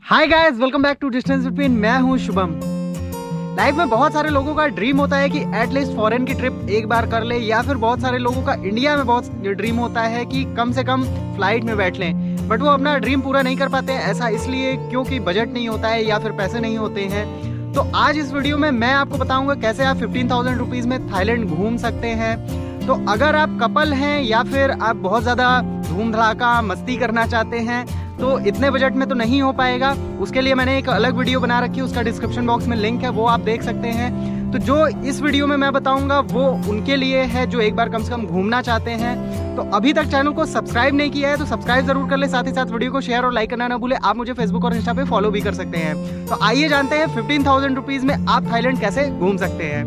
Hi guys, welcome back to distance between. मैं हूं Shubham. Life में बहुत सारे लोगों का ड्रीम होता है कि एटलीस्ट फॉरेन की ट्रिप एक बार कर ले, या फिर बहुत सारे लोगों का इंडिया में बहुत ड्रीम होता है कि कम से कम फ्लाइट में बैठ लें, बट वो अपना ड्रीम पूरा नहीं कर पाते हैं। ऐसा इसलिए क्योंकि बजट नहीं होता है या फिर पैसे नहीं होते हैं। तो आज इस वीडियो में मैं आपको बताऊंगा कैसे आप 15,000 रुपीज़ में थाईलैंड घूम सकते हैं। तो अगर आप कपल हैं या फिर आप बहुत ज़्यादा धूम धड़ाका मस्ती करना चाहते हैं तो इतने बजट में तो नहीं हो पाएगा। उसके लिए मैंने एक अलग वीडियो बना रखी है, उसका डिस्क्रिप्शन बॉक्स में लिंक है, वो आप देख सकते हैं। तो जो इस वीडियो में मैं बताऊंगा वो उनके लिए है जो एक बार कम से कम घूमना चाहते हैं। तो अभी तक चैनल को सब्सक्राइब नहीं किया है तो सब्सक्राइब जरूर कर ले, साथ ही साथ वीडियो को शेयर और लाइक करना ना भूले। आप मुझे फेसबुक और इंस्टा पे फॉलो भी कर सकते हैं। तो आइए जानते हैं 15,000 रुपीज़ में आप थाईलैंड कैसे घूम सकते हैं।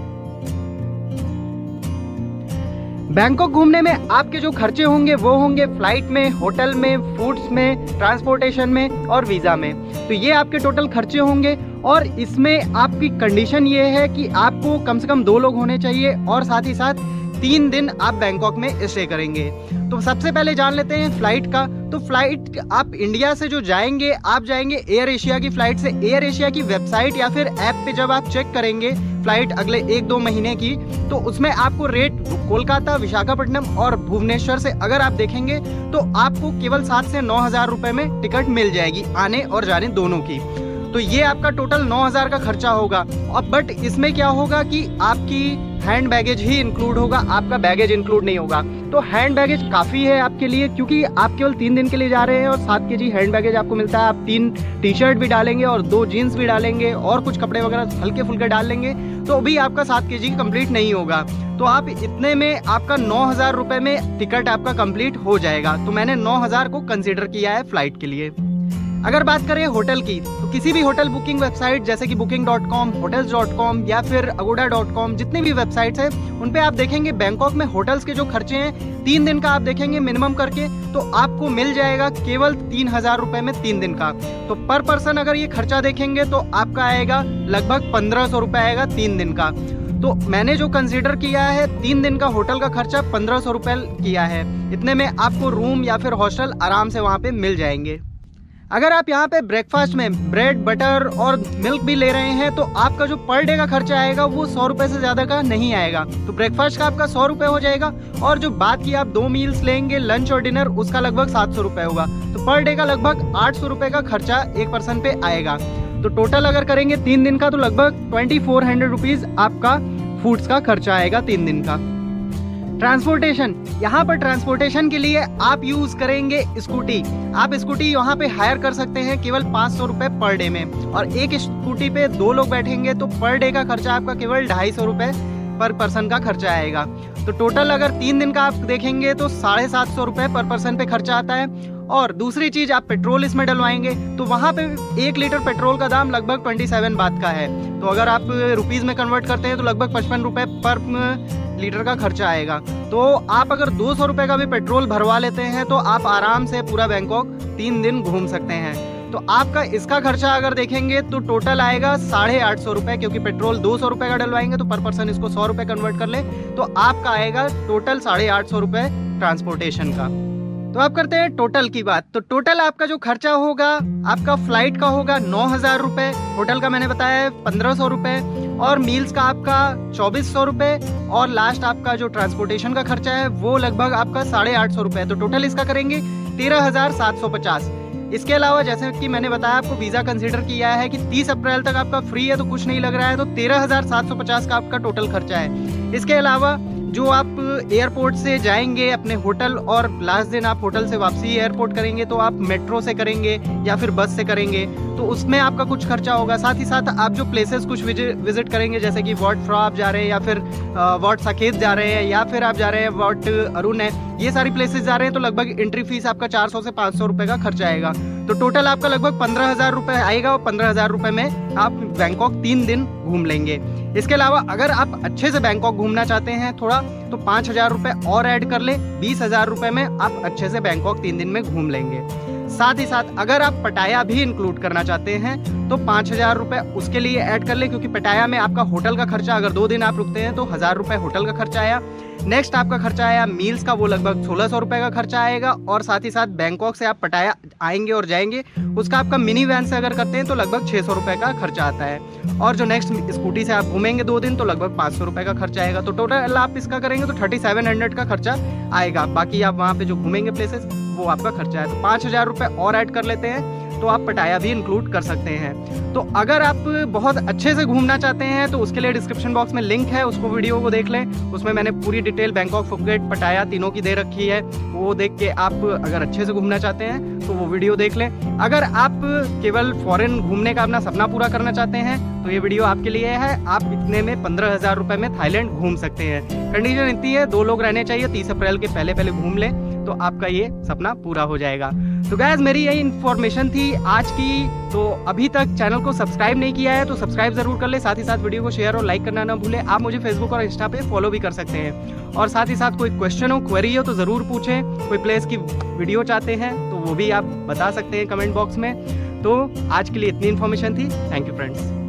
बैंकॉक घूमने में आपके जो खर्चे होंगे वो होंगे फ्लाइट में, होटल में, फूड्स में, ट्रांसपोर्टेशन में और वीज़ा में। तो ये आपके टोटल खर्चे होंगे। और इसमें आपकी कंडीशन ये है कि आपको कम से कम 2 लोग होने चाहिए और साथ ही साथ 3 दिन आप बैंकॉक में स्टे करेंगे। तो सबसे पहले जान लेते हैं फ्लाइट का। तो फ्लाइट आप इंडिया से जो जाएंगे, आप जाएंगे एयर एशिया की फ्लाइट से। एयर एशिया की वेबसाइट या फिर ऐप पे जब आप चेक करेंगे फ्लाइट अगले 1-2 महीने की, तो उसमें आपको रेट कोलकाता, विशाखापट्टनम और भुवनेश्वर से अगर आप देखेंगे तो आपको केवल 7 से 9,000 रुपए में टिकट मिल जाएगी, आने और जाने दोनों की। तो ये आपका टोटल 9,000 का खर्चा होगा। अब बट इसमें क्या होगा कि आपकी हैंड बैगेज ही इंक्लूड होगा, आपका बैगेज इंक्लूड नहीं होगा। तो हैंड बैगेज काफ़ी है आपके लिए, क्योंकि आप केवल 3 दिन के लिए जा रहे हैं और 7 kg हैंड बैगेज आपको मिलता है। आप 3 टी-शर्ट भी डालेंगे और 2 जीन्स भी डालेंगे और कुछ कपड़े वगैरह हल्के फुल्के डाल लेंगे तो भी आपका 7 kg कंप्लीट नहीं होगा। तो आप इतने में आपका 9,000 रुपये में टिकट आपका कंप्लीट हो जाएगा। तो मैंने 9,000 को कंसिडर किया है फ्लाइट के लिए। अगर बात करें होटल की, तो किसी भी होटल बुकिंग वेबसाइट जैसे कि booking.com, hotels.com या फिर agoda.com, जितनी भी वेबसाइट्स हैं उन पे आप देखेंगे बैंकॉक में होटल्स के जो खर्चे हैं 3 दिन का आप देखेंगे मिनिमम करके, तो आपको मिल जाएगा केवल 3,000 रुपये में 3 दिन का। तो पर पर्सन अगर ये खर्चा देखेंगे तो आपका आएगा लगभग 1,500 रुपये आएगा 3 दिन का। तो मैंने जो कंसीडर किया है 3 दिन का होटल का खर्चा 1,500 रुपये किया है। इतने में आपको रूम या फिर हॉस्टल आराम से वहाँ पे मिल जाएंगे। अगर आप यहाँ पे ब्रेकफास्ट में ब्रेड, बटर और मिल्क भी ले रहे हैं तो आपका जो पर डे का खर्चा आएगा वो 100 रुपये से ज़्यादा का नहीं आएगा। तो ब्रेकफास्ट का आपका 100 रुपये हो जाएगा और जो बात की आप 2 मील्स लेंगे, लंच और डिनर, उसका लगभग 700 रुपये होगा। तो पर डे का लगभग 800 रुपये का खर्चा एक पर्सन पे आएगा। तो टोटल अगर करेंगे 3 दिन का तो लगभग 2400 रुपीज़ आपका फूड्स का खर्चा आएगा 3 दिन का। ट्रांसपोर्टेशन, यहाँ पर ट्रांसपोर्टेशन के लिए आप यूज करेंगे स्कूटी। आप स्कूटी यहाँ पे हायर कर सकते हैं केवल 500 रुपये पर डे में, और एक स्कूटी पे 2 लोग बैठेंगे तो पर डे का खर्चा आपका केवल 250 रुपये पर पर्सन का खर्चा आएगा। तो टोटल अगर 3 दिन का आप देखेंगे तो 750 रुपये पर पर्सन पे खर्चा आता है। और दूसरी चीज, आप पेट्रोल इसमें डलवाएंगे तो वहाँ पे 1 लीटर पेट्रोल का दाम लगभग 27 बात का है। तो अगर आप रुपीज में कन्वर्ट करते हैं तो लगभग 55 रुपये पर लीटर का खर्चा आएगा। तो आप अगर 200 रुपये का भी पेट्रोल भरवा लेते हैं तो आप आराम से पूरा बैंकॉक 3 दिन घूम सकते हैं। तो आपका इसका खर्चा अगर देखेंगे तो टोटल आएगा 850 रुपये, क्योंकि पेट्रोल 200 रुपये का डलवाएंगे तो पर पर्सन इसको 100 रुपये कन्वर्ट कर ले तो आपका आएगा टोटल 850 रुपये ट्रांसपोर्टेशन का। तो आप करते हैं टोटल की बात। तो टोटल आपका जो खर्चा होगा आपका फ्लाइट का होगा 9,000 रुपये, होटल का मैंने बताया है 1,500 रुपये, और मील्स का आपका 2,400 रुपये, और लास्ट आपका जो ट्रांसपोर्टेशन का खर्चा है वो लगभग आपका 850 रुपये। तो टोटल इसका करेंगे 13,750। इसके अलावा जैसे कि मैंने बताया आपको वीज़ा कंसीडर किया है कि 30 अप्रैल तक आपका फ्री है तो कुछ नहीं लग रहा है, तो 13,750 का आपका टोटल खर्चा है। इसके अलावा जो आप एयरपोर्ट से जाएंगे अपने होटल और लास्ट दिन आप होटल से वापसी एयरपोर्ट करेंगे तो आप मेट्रो से करेंगे या फिर बस से करेंगे तो उसमें आपका कुछ खर्चा होगा। साथ ही साथ आप जो प्लेसेस कुछ विजिट करेंगे जैसे कि वॉट फ्रॉ आप जा रहे हैं या फिर वॉट साकेत जा रहे हैं या फिर आप जा रहे हैं वॉट अरुण है, ये सारी प्लेसेस जा रहे हैं तो लगभग एंट्री फीस आपका 400 से 500 रुपये का खर्चा आएगा। तो टोटल आपका लगभग 15,000 रुपये आएगा और 15,000 रुपये में आप बैंकॉक 3 दिन घूम लेंगे। इसके अलावा अगर आप अच्छे से बैंकॉक घूमना चाहते हैं थोड़ा तो 5,000 रुपये और ऐड कर ले, 20,000 रुपये में आप अच्छे से बैंकॉक 3 दिन में घूम लेंगे। साथ ही साथ अगर आप पटाया भी इंक्लूड करना चाहते हैं तो 5,000 रुपये उसके लिए ऐड कर ले, क्योंकि पटाया में आपका होटल का खर्चा, अगर 2 दिन आप रुकते हैं तो 1,000 रुपये होटल का खर्चा आया। नेक्स्ट आपका खर्चा आया मील्स का, वो लगभग 1,600 रुपये का खर्चा आएगा। और साथ ही साथ बैंकॉक से आप पटाया आएंगे और जाएंगे, उसका आपका मिनी वैन से अगर करते हैं तो लगभग 600 रुपये का खर्चा आता है। और जो नेक्स्ट स्कूटी से आप घूमेंगे 2 दिन तो लगभग 500 रुपये का खर्चा आएगा। तो टोटल आप इसका करेंगे तो 3700 का खर्चा आएगा। बाकी आप वहाँ पे जो घूमेंगे प्लेसेस वो आपका खर्चा है। तो 5,000 रुपये और ऐड कर लेते हैं तो आप पटाया भी इंक्लूड कर सकते हैं। तो अगर आप बहुत अच्छे से घूमना चाहते हैं तो उसके लिए डिस्क्रिप्शन बॉक्स में लिंक है, उसको वीडियो को देख लें। उसमें मैंने पूरी डिटेल बैंकॉक, फुकेट, पटाया तीनों की दे रखी है। वो देख के आप अगर अच्छे से घूमना चाहते हैं तो वो वीडियो देख लें। अगर आप केवल फॉरेन घूमने का अपना सपना पूरा करना चाहते हैं तो ये वीडियो आपके लिए है। आप इतने में 15,000 रुपये में थाईलैंड घूम सकते हैं। कंडीशन इतनी है, 2 लोग रहने चाहिए, 30 अप्रैल के पहले घूम लें तो आपका ये सपना पूरा हो जाएगा। तो गाइस मेरी यही इन्फॉर्मेशन थी आज की। तो अभी तक चैनल को सब्सक्राइब नहीं किया है तो सब्सक्राइब जरूर कर ले। साथ ही साथ वीडियो को शेयर और लाइक करना ना भूलें। आप मुझे फेसबुक और इंस्टा पे फॉलो भी कर सकते हैं। और साथ ही साथ कोई क्वेश्चन हो, क्वेरी हो तो ज़रूर पूछें। कोई प्लेस की वीडियो चाहते हैं तो वो भी आप बता सकते हैं कमेंट बॉक्स में। तो आज के लिए इतनी इन्फॉर्मेशन थी। Thank you friends.